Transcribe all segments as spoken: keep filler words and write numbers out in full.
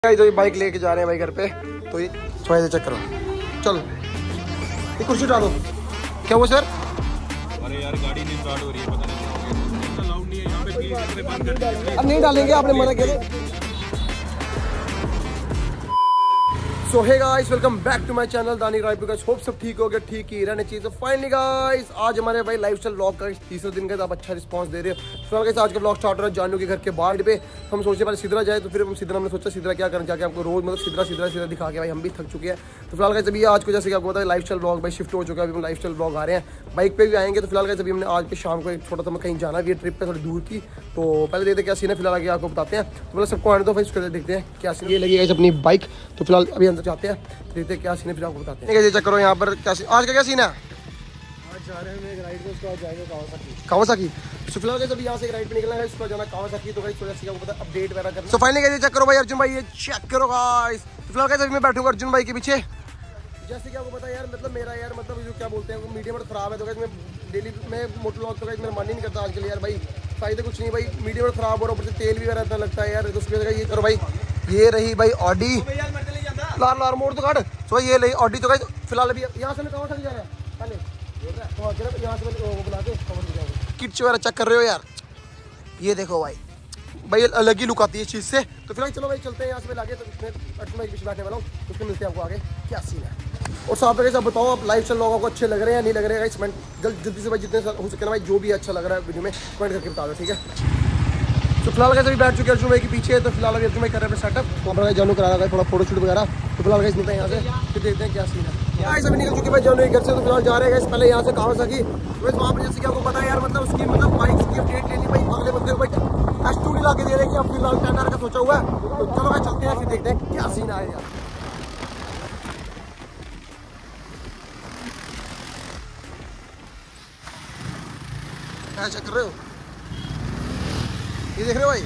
तो ये बाइक लेके जा रहे हैं भाई घर पे, तो ये थोड़ा चेक करो। चल ये कुर्सी डालो। क्या हुआ सर? अरे यार गाड़ी नहीं स्टार्ट हो रही है, पता नहीं क्या हो गया। अलाउड नहीं है यहाँ पे, प्लीज इसमें बंद कर दीजिए। अब नहीं डालेंगे, आपने मना किया। So hey guys, welcome back to my channel Danik Raipur. Guys hope सब ठीक हो गया, ठीक ही रहने चाहिए। तो फाइनली गाइस आज हमारे भाई लाइफस्टाइल व्लॉग का तीसरे दिन का आप अच्छा रिस्पांस दे रहे हो। फिलहाल गाइस आज का व्लॉग स्टार्ट हो रहा है जानू के घर के बाहर पे। हम सोचे पहले सिदरा जाए, तो फिर हम सिदरा हमने सोचा सिदरा क्या करना, जाके आपको रोज मतलब सिदरा सिदरा सिदरा दिखा के भाई हम भी थक चुके हैं। तो फिलहाल गाइस अभी आज को जैसे कि आपको पता है लाइफस्टाइल व्लॉग भाई शिफ्ट हो चुका है। अभी हम लाइफस्टाइल व्लॉग आ रहे हैं, बाइक पे भी आएंगे। तो फिलहाल गाइस अभी हमने आज पे शाम को एक छोटा सा कहीं जाना भी है, ट्रिप पे थोड़ी दूर की। तो पहले देखते क्या सीन है, फिलहाल आगे आपको बताते हैं। तो मतलब सबको आने दो भाई, उसके देखते हैं क्या सीन। ये लगी गाइस अपनी बाइक, तो फिलहाल अभी अंदर जाते हैं, देखते हैं क्या सीन है, फिर आपको बताते हैं। चेक करो यहाँ पर क्या सीन, आज का क्या सीन है। आज जा रहे हैं एक राइड पे, उसके बाद जाएंगे कावासाकी। कावासाकी तो फिलहाल गाइस अभी यहाँ से एक राइड पे निकलना है, उसके बाद जाना कावासाकी। तो गाइस थोड़ा सा आपको पता है अपडेट वगैरह करना। सो फाइनली गाइस चेक करो भाई अर्जुन भाई, ये चेक करो गाइस। तो फिलहाल गाइस अभी मैं बैठूंगा अर्जुन भाई के पीछे। जैसे कि आपको पता है यार, मतलब मेरा यार मतलब जो क्या बोलते हैं वो मीडियम खराब है। तो गाइस मैं डेली में मोटर व्लॉग तो गाइस मेरा मन ही नहीं करता आजकल यार भाई, फायदे कुछ नहीं भाई, मीडियम खराब हो रहा है, ऊपर से तेल भी वगैरह इतना लगता है यार। तो उसकी वजह ये करो भाई, ये रही भाई ऑडी लार लार मोड़ तो काट। सो ये रही ऑडी। तो गाइस फिलहाल अभी यहाँ से मैं कहाँ तक जा रहा है पहले तो यहाँ से मैं बुला के किट्स वगैरह चेक कर रहे हो यार। ये देखो भाई, भाई अलग ही लुक आती है इस चीज़ से। तो फिलहाल चलो भाई चलते हैं यहाँ से लागे। तो इसमें पीछे बैठने वाला हूँ, उसमें मिलते हैं आपको आगे क्या सीन है। और साथ में सब बताओ आप लाइफ स्टाइल लोगों को अच्छे लग रहे हैं या नहीं लग रहे हैं। कमेंट जल्द जल्दी से भाई जितने हो सके ना भाई, जो भी अच्छा लग रहा है वीडियो में कमेंट करके बता दो, ठीक है। तो फिलहाल कैसे भी बैठ चुके हैं अर्जुन भाई के पीछे। तो फिलहाल अभी अर्जुन भाई कर रहे हैं सेटअप, वहाँ पर जानू करा रहा है थोड़ा फोटो शूट वगैरह। तो फिलहाल गाइस निकलते हैं यहाँ से, फिर देखते हैं क्या सीन है। गाइस अभी निकल चुके भाई जानू के घर से। तो फिलहाल जा रहे हैं पहले यहाँ से कावासाकी। तो वहाँ पर जैसे कि आपको पता है यार, मतलब उसकी मतलब बाइक की अपडेट लेनी भाई, अगले बंदे को भाई एस टू डी ला के दे रहे हैं कि अब फिलहाल टेंडर का सोचा हुआ है। तो चलो भाई चलते हैं, फिर देखते हैं क्या सीन आएगा। क्या चेक कर रहे हो, ये देख रहे हो भाई।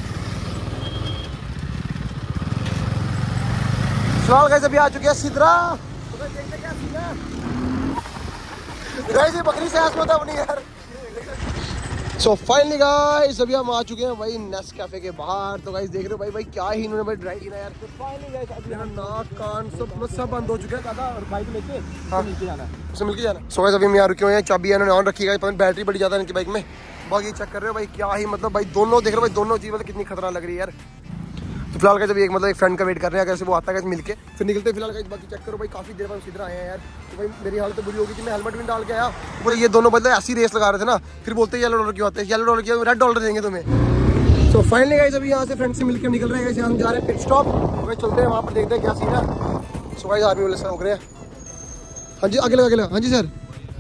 फिलहाल गाइस अभी आ चुके हैं सिदरा। तो देखते हैं क्या सीन है। गाइस ये बकरी से आसमत अपनी यार। सो फाइनली गाइस अभी हम आ चुके हैं भाई नेस्कैफे के बाहर। तो गाइस देख रहे हो भाई भाई क्या ही इन्होंने भाई ड्राइव किया यार। तो फाइनली गाइस अभी यहाँ नाक कान सब सब बंद हो चुके हैं दादा, और बाइक लेके हाँ नीचे जाना है, उससे मिलके जाना। सो गाइस अभी हम यहाँ रुके हुए हैं, चाबी इन्होंने ऑन रखी है, बैटरी बड़ी ज़्यादा है इनकी बाइक में। बाकी चेक कर रहे हो भाई क्या ही मतलब भाई दोनों देख रहे हो भाई, दोनों चीज़ मतलब कितनी खतरा लग रही है यार। तो फिलहाल गाइस अभी एक मतलब एक फ्रेंड का वेट कर रहे हैं, अगर से वो आता है मिलके फिर निकलते हैं। फिलहाल गाइस बाकी चेक करो भाई, काफी देर बाद सीधे आए हैं यार। तो भाई मेरी हालत तो बुरी होगी कि मैं हेलमेट भी डाल के आया, पूरे ये दोनों बंदे ऐसी रेस लगा रहे थे ना, फिर बोलते हैं येलो डॉलर क्यों आते हैं, येलो डॉलर क्यों, रेड डॉलर देंगे तुम्हें। तो फाइनली गाइस अभी यहाँ से फ्रेंड से मिलकर निकल रहे हैं, हम जा रहे हैं पिट स्टॉप। तो चलते हैं वहाँ पर, देखते हैं क्या सीन है। सो गाइस आर्मी वाले सर रुक रहे हैं। हाँ जी आगे लगा, आगे लगा। हाँ जी सर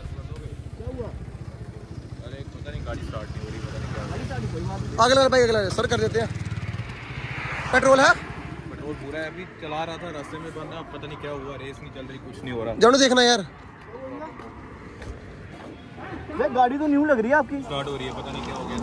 आगे लगा भाई, आगे लगा सर, कर देते हैं। पेट्रोल है, पेट्रोल पूरा है, अभी चला रहा था रास्ते में बंदा, पता नहीं क्या हुआ, रेस नहीं चल रही, कुछ नहीं हो रहा। जानो देखना यार, गाड़ी तो न्यू लग रही है आपकी। स्टार्ट हो रही है, पता नहीं क्या हो गया।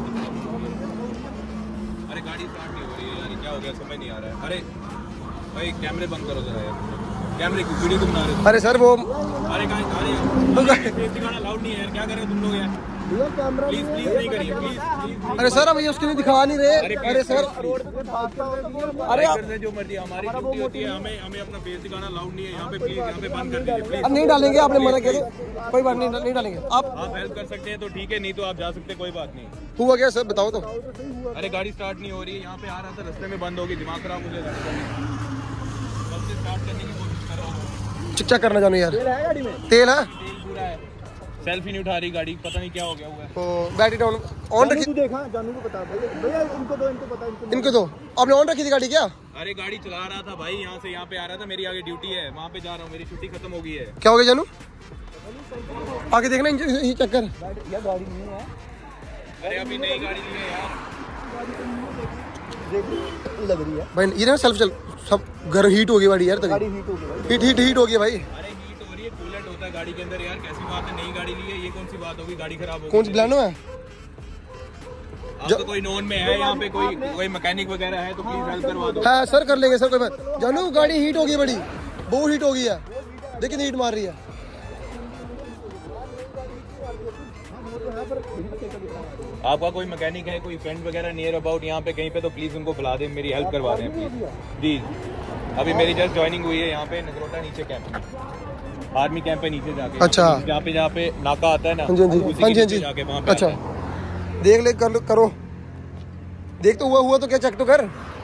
अरे गाड़ी स्टार्ट नहीं हो रही है यार, क्या हो गया समझ नहीं आ रहा है। अरे भाई कैमरे बंद करो जरा यार, कैमरे की वीडियो क्यों बना रहे हो? अरे सर वो अरे कहाँ गाना अलाउड नहीं है यार, क्या कर रहे हो तुम लोग यार, प्लीज प्लीज नहीं करिए प्लीज प्लीज। अरे सर हम ये उसके लिए दिखा नहीं रहे। अरे सर अरे जो मर्जी, हमारी ड्यूटी होती है, हमें हमें अपना फेस दिखाना अलाउड नहीं है यहाँ पे, प्लीज यहाँ पे बंद कर दीजिए प्लीज। अब नहीं डालेंगे, आपने मना किया तो कोई बात नहीं, नहीं डालेंगे। आप आप हेल्प कर सकते हैं तो ठीक है, नहीं तो आप जा सकते हैं, कोई बात नहीं। हुआ क्या सर बताओ तो। अरे गाड़ी स्टार्ट नहीं हो रही है, यहाँ पे आ रहा था रास्ते में बंद होगी, दिमाग खराब हो जाएगा। कब से स्टार्ट करने की कोशिश कर रहा हूँ, चेक करना जानू यार। तेल है गाड़ी में, तेल है, तेल पूरा है, सेल्फी नहीं उठा रही गाड़ी, पता नहीं क्या हो गया हुआ है। तो बैटरी डाउन ऑन रखी। देखा जानू को बता भैया, इनको दो, इनको पता, इनको इनको तो आपने ऑन रखी थी गाड़ी क्या? अरे गाड़ी चला रहा था भाई, यहाँ से यहाँ पे आ रहा था, मेरी आगे ड्यूटी है, वहाँ पे जा रहा हूँ, मेरी छुट्टी खत्म हो गई है। क्या हो गया जानू? आगे देखना ये चक्कर या गाड़ी नहीं है। अरे अभी नई गाड़ी ली है यार, लग रही है भाई। ये ना सेल्फ चल सब गर्म हीट हो गई गाड़ी यार, तभी गाड़ी हीट हो गई, हीट हीट हीट हो गई भाई। अरे हीट हो रही है, कूलेंट होता है गाड़ी के अंदर यार, कैसी बात है, नई गाड़ी ली है, ये कौन सी बात होगी, गाड़ी खराब हो गई। कौन सी ब्लैनो है? आप तो कोई नोन में है यहाँ पे, कोई कोई मैकेनिक वगैरह है तो प्लीज हेल्प करवा दो। हाँ सर कर लेंगे सर, कोई बात। जानू गाड़ी हीट हो गई बड़ी, बहुत हीट हो गई है, देखिए हीट मार रही है। आपका कोई मैकेनिक है, कोई फ्रेंड वगैरह नियर अबाउट यहाँ पे कहीं पे, तो प्लीज उनको बुला दें, मेरी हेल्प करवा दें प्लीज। जी अभी मेरी जस्ट ज्वाइनिंग हुई है यहाँ पे नगरोटा नीचे कैंप में, आर्मी कैंप पे नीचे जाके। अच्छा। जहाँ पे जहाँ पे नाका आता है ना, हाँ जी हाँ जी उसी हाँ के जी हाँ नीचे जी जाके वहाँ पे अच्छा आता है। देख ले कर लो करो, देख तो हुआ हुआ तो क्या चेक तो कर।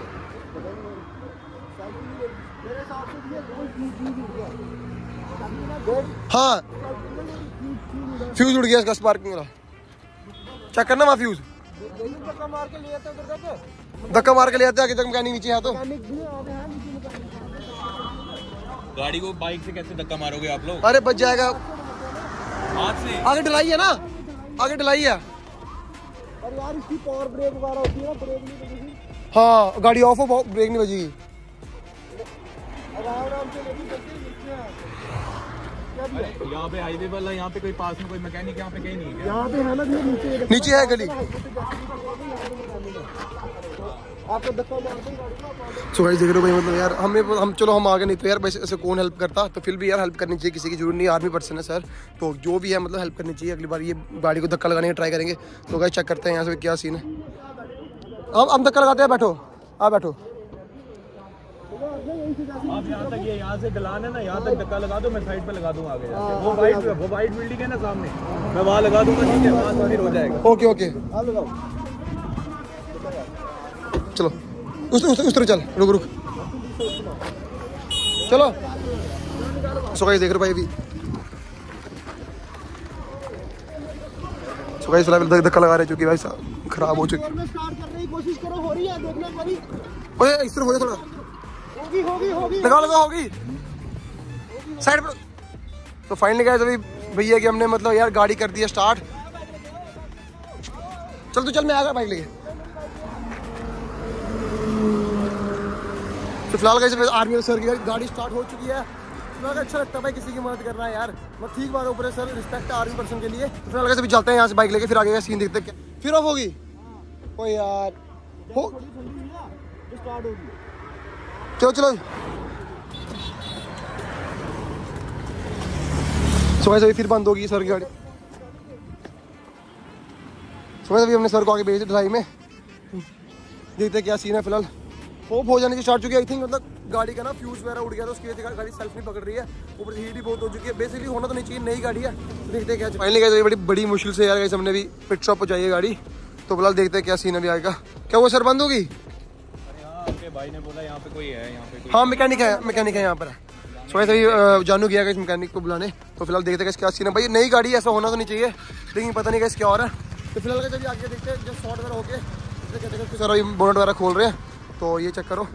हाँ फ्यूज उड़ गया इसका स्पार्किंग वाला, चेक करना वहाँ फ्यूज। धक्का मार के ले आते आगे तक मैकेनिक नीचे है तो। गाड़ी को बाइक से कैसे धक्का मारोगे आप लोग? अरे बच जाएगा, हाथ से। आगे ढलाई है ना, आगे ढलाई है। और यार इसकी पावर ब्रेक वगैरह होती है ना, ब्रेक नहीं बजेगी। हाँ गाड़ी ऑफ हो, ब्रेक नहीं बजेगी। आराम आराम से लेकिन जल्दी नीचे है। यहाँ पे हाईवे वाला, यहाँ पे कोई पास में कोई मैकेनिक यहाँ पे कहीं नहीं है? यहाँ पे है ना भैया, नीचे नीचे है गली। आपको धक्का मारते हैं गाड़ी को। सो गाइस देख रहे हो भाई, मतलब यार हमें हम चलो हम आगे नहीं तो यार वैसे ऐसे कौन हेल्प करता, तो फिर भी यार हेल्प करनी चाहिए, किसी की जरूरत नहीं, आर्मी पर्सन है सर, तो जो भी है मतलब हेल्प करनी चाहिए। अगली बार ये गाड़ी को धक्का लगाने की ट्राई करेंगे। तो गाइस चेक करते हैं यहाँ से क्या सीन है। अब हम धक्का लगाते हैं, बैठो आप बैठो। आप यहाँ तक, ये यहाँ से ढलान है ना, यहाँ तक धक्का लगा दो, मैं साइड पे लगा दूंगा आगे जाके। वो वाइट वो वाइट बिल्डिंग है ना सामने, मैं वहाँ लगा दूंगा, ठीक है, वहाँ से फिर हो जाएगा। ओके ओके आप लगाओ। चलो उस उस, उस तरह चल, रुक रुक चलो। सो गाइस देख रहे हो भाई अभी, सो गाइस फिलहाल धक्का लगा रहे चूंकि भाई साहब खराब हो चुकी है। स्टार्ट करने की कोशिश करो, हो रही है, देखना पड़ी। ओए इस तरफ हो जा थोड़ा, होगी होगी होगी लगा लगा होगी साइड पर। तो फाइनली गाइस अभी भैया कि हमने मतलब यार गाड़ी कर दी है स्टार्ट। चल तू चल, मैं आ गया बाइक लेके। तो फिलहाल गाइस आर्मी सर की गाड़ी स्टार्ट हो चुकी है। फिलहाल अच्छा लगता है भाई किसी की मदद करना है यार, मतलब ठीक बात है, ऊपर सर रिस्पेक्ट है आर्मी पर्सन के लिए। तो फिलहाल गाइस अभी चलते हैं यहाँ से बाइक लेके, फिर आगे का सीन देखते हैं। फिर ऑफ होगी ओ यार हो, स्टार्ट होगी। चलो चलो। सो गाइस अभी फिर बंद होगी सर की गाड़ी। सो गाइस अभी हमने सर को आगे भेज दिया ढलाई में, देखते हैं क्या सीन है। फिलहाल होप हो जाने की स्टार्ट चुकी है आई थिंक, मतलब गाड़ी का ना फ्यूज वगैरह उड़ गया था, उसकी वजह से गाड़ी सेल्फ नहीं पकड़ रही है, ऊपर से हीट भी बहुत हो चुकी है। बेसिकली होना तो नहीं चाहिए, नई गाड़ी है, तो देखते हैं क्या। फाइनली गाइस बड़ी बड़ी मुश्किल से यार गाइस हमने भी पिट शॉप पहुंचाई है गाड़ी। तो फिलहाल देखते हैं क्या सीन अभी आएगा। क्या वो सर बंद होगी? आपके भाई ने बोला यहाँ पे कोई है, यहाँ पे कोई। हाँ मैकेनिक है, मैकेनिक है यहाँ पर। सो वैसे अभी जानू गया इस मैकेनिक को बुलाने। तो फिलहाल देखते हैं क्या सीन है भाई, नई गाड़ी ऐसा होना तो नहीं चाहिए, लेकिन पता नहीं कैसे क्या हो रहा है। तो फिलहाल जब आगे देखते हैं जब शॉर्ट वगैरह होके कहते हैं सर अभी बोनट वगैरह खोल रहे हैं, तो ये चेक करो।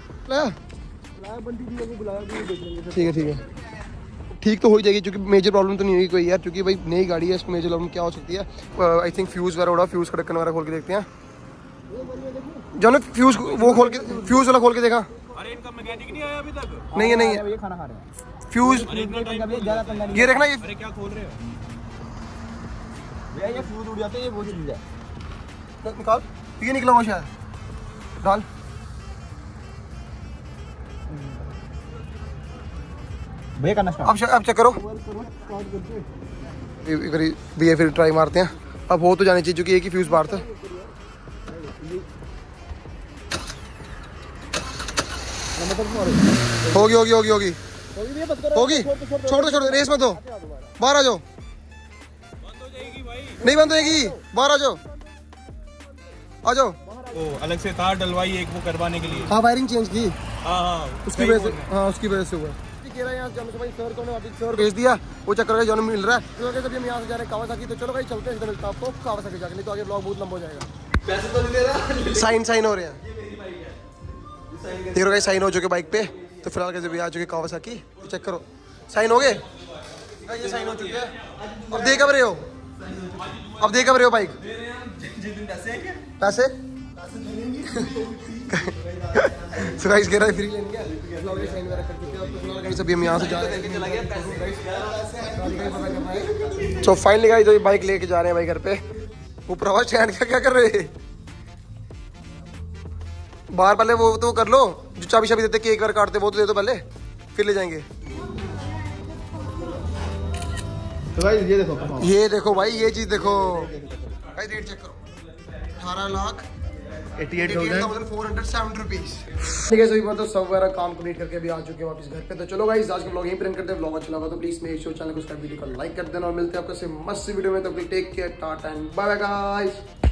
ठीक है ठीक है, ठीक तो हो ही जाएगी, क्योंकि मेजर प्रॉब्लम तो नहीं होगी कोई यार, क्योंकि भाई नई गाड़ी है, इसमें मेजर प्रॉब्लम क्या हो सकती है। आई थिंक फ्यूज़ वगैरह उड़ा, फ्यूज़ का ढक्कन वगैरह खोल के देखते हैं। जानो फ्यूज़ वो खोल के, फ्यूज़ वाला खोल के देखा। अरे इनका मैकेनिक नहीं आया अभी तक? नहीं है नहीं है, ये खाना खा रहे हैं। फ्यूज़ ये देखना, ये अरे क्या खोल रहे हो भैया? ये फ्यूज उड़ जाते हैं, ये वो चीज है। निकाल, ये निकला हुआ शायद, डाल। भैया करना अब अब चेक करो, भैया फिर ट्राई मारते हैं। अब हो तो जानी चाहिए, क्योंकि एक ही फ्यूज बाहर था। होगी होगी होगी होगी होगी, छोड़ दो छोड़ दो, रेस मत दो, बाहर आ जाओ। नहीं बंद होगी, बाहर आ जाओ, आ जाओ। तो अलग से तार डलवाई एक वो करवाने के लिए। हाँ वायरिंग चेंज की, हाँ हाँ उसकी वजह से, हाँ उसकी वजह से हुआ। कह रहा है यहाँ जाने से भाई सर को वापस सर भेज दिया, वो चक्कर जो मिल रहा है। तो जब हम यहाँ से जा रहे हैं कावासाकी, तो चलो भाई चलते हैं, मिलता है आपको कावासाकी जाके, नहीं तो आगे ब्लॉग बहुत लंबा हो जाएगा। पैसे तो नहीं दे रहा, साइन साइन हो रहे हैं, देख रहे साइन हो चुके बाइक पे। तो फिलहाल कैसे भी आ चुके कावासाकी, तो चेक करो साइन हो गए, ये साइन हो चुके हैं। अब दे कब रहे हो, अब दे कब रहे हो बाइक? पैसे सो गाइस कह रहा है फ्री लेंगे, साइन वगैरह कर चुके हैं। तो फिलहाल गाइस अभी हम यहाँ से जा रहे हैं। सो फाइनली गाइस अभी बाइक लेके जा रहे हैं भाई घर पे। ऊपर आवाज स्टैंड क्या क्या कर रहे हैं बाहर? पहले वो तो कर लो, जो चाबी शाबी देते केक वगैरह काटते वो तो दे दो पहले, फिर ले जाएंगे। तो भाई ये देखो, ये देखो भाई, ये चीज देखो भाई, रेट चेक करो। अठारह lakh eighty eight thousand four hundred seventy rupees. ठीक है, सभी बात तो सब वगैरह काम कंप्लीट करके भी आ चुके हैं वापस घर पे। तो चलो गाइस, आज का व्लॉग यहीं पर एंड करते हैं। व्लॉग अच्छा लगा तो प्लीज मेक श्योर चैनल को सब्सक्राइब, वीडियो को लाइक कर देना और मिलते हैं आपको से मस्त वीडियो में। तो take care, tata and bye bye guys.